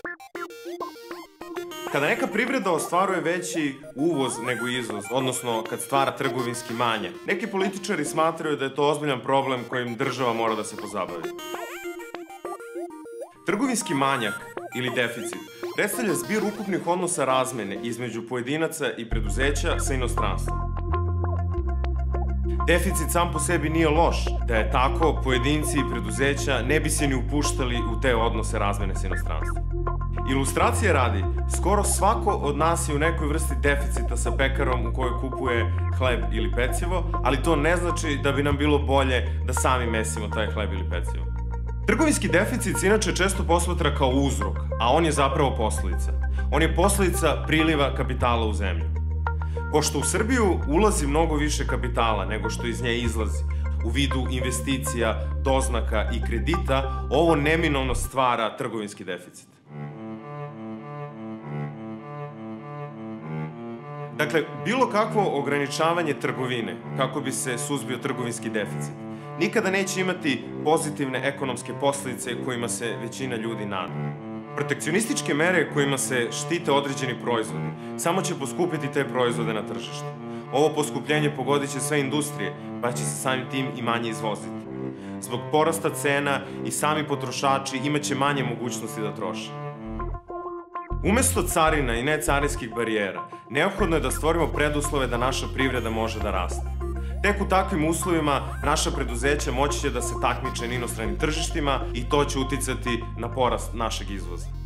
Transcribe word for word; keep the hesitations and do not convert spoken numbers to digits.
Kada neka privreda ostvaruje veći uvoz nego izvoz, odnosno kad stvara trgovinski manjak, neki političari smatraju da je to ozbiljan problem kojim država mora da se pozabavi. Trgovinski manjak ili deficit predstavlja zbir ukupnih odnosa razmene između pojedinaca i preduzeća sa inostranstvom. Deficit sam po sebi nije loš, da je tako, pojedinci i preduzeća ne bi se ni upuštali u te odnose razmene sa inostranstvom. Ilustracije radi, skoro svako od nas je u nekoj vrsti deficita sa pekarom u kojoj kupuje hleb ili pecivo, ali to ne znači da bi nam bilo bolje da sami mesimo taj hleb ili pecivo. Trgovinski deficit se inače često posmatra kao uzrok, a on je zapravo posledica. On je posledica priliva kapitala u zemlju. Pošto u Srbiju ulazi mnogo više kapitala nego što iz nje izlazi, u vidu investicija, doznaka i kredita, ovo neminovno stvara trgovinski deficit. Dakle, bilo kakvo ograničavanje trgovine, kako bi se suzbio trgovinski deficit, nikada neće imati pozitivne ekonomske posledice kojima se većina ljudi nada. Protekcionističke mere kojima se štite određeni proizvodi samo će poskupiti te proizvode na tržištu. Ovo poskupljenje pogodit će sve industrije, pa će se samim tim i manje izvoziti. Zbog porasta cena i sami potrošači imaće manje mogućnosti da troše. Umesto carina i necarinskih barijera, neophodno je da stvorimo preduslove da naša privreda može da raste. Tek u takvim uslovima naša preduzeća moći će da se takmiče na inostranim tržištima i to će uticati na porast našeg izvoza.